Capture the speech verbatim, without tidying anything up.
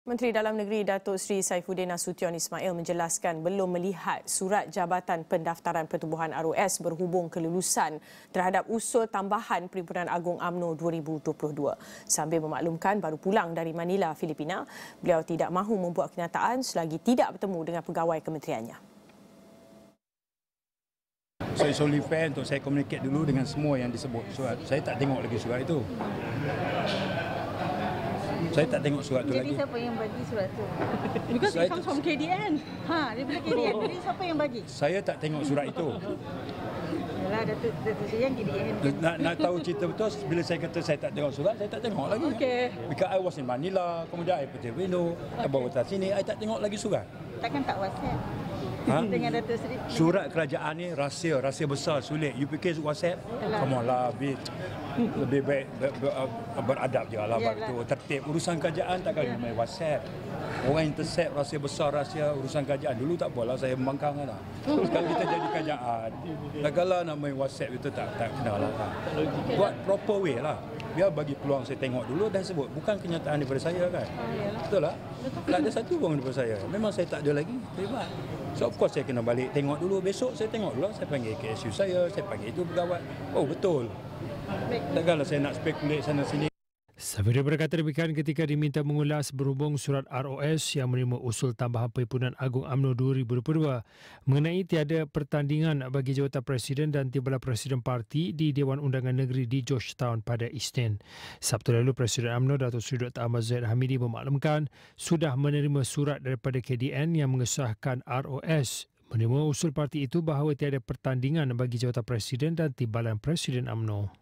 Menteri Dalam Negeri Datuk Seri Saifuddin Nasution Ismail menjelaskan belum melihat surat Jabatan Pendaftaran Pertubuhan R O S berhubung kelulusan terhadap usul tambahan Perhimpunan Agung UMNO dua ribu dua puluh dua. Sambil memaklumkan baru pulang dari Manila, Filipina, beliau tidak mahu membuat kenyataan selagi tidak bertemu dengan pegawai kementeriannya. So it's only fair untuk saya communicate dulu dengan semua yang disebut surat. Saya tak tengok lagi surat itu. Saya tak tengok surat itu lagi. Jadi siapa yang bagi surat itu? Because it comes from K D N. Ha, dia bilang K D N. Jadi siapa yang bagi? Saya tak tengok surat itu. Yalah, Datuk Datuk Seri yang K D N. Nak, nak tahu cerita betul, bila saya kata saya tak tengok surat, saya tak tengok lagi. Okey. Because I was in Manila, kemudian I pergi window, I bawa atas sini, I tak tengok lagi surat. Takkan tak WhatsApp? Ha? Dengan Datuk Seri. Surat kerajaan ni rahsia, rahsia besar, sulit. You fikir WhatsApp? Come on lah, lebih, lebih baik ber, ber, beradab je lah, itu tertib. Urusan kerajaan takkan yeah. main WhatsApp. Orang intercept rahsia besar, rahsia urusan kerajaan. Dulu tak apalah, saya membangkang lah. Sekarang kita jadi kerajaan. Takkanlah nak main WhatsApp itu tak tak kena lah. Buat proper way lah. Biar bagi peluang saya tengok dulu dan sebut. Bukan kenyataan daripada saya kan. Betul lah. Tak ada satu pun daripada saya. Memang saya tak ada lagi. Hebat. So of course saya kena balik tengok dulu. Besok saya tengok dulu. Saya panggil K S U saya. Saya panggil itu pegawai. Oh betul. Takkanlah saya nak spekulate sana sini. Saifuddin berkata demikian ketika diminta mengulas berhubung surat R O S yang menerima usul tambahan Perhimpunan Agung UMNO dua ribu dua puluh dua mengenai tiada pertandingan bagi jawatan Presiden dan Timbalan Presiden Parti di Dewan Undangan Negeri di Georgetown pada Isnin. Sabtu lalu, Presiden UMNO Datuk Seri Doktor Ahmad Zahid Hamidi memaklumkan sudah menerima surat daripada K D N yang mengesahkan R O S menerima usul parti itu bahawa tiada pertandingan bagi jawatan Presiden dan Timbalan Presiden UMNO.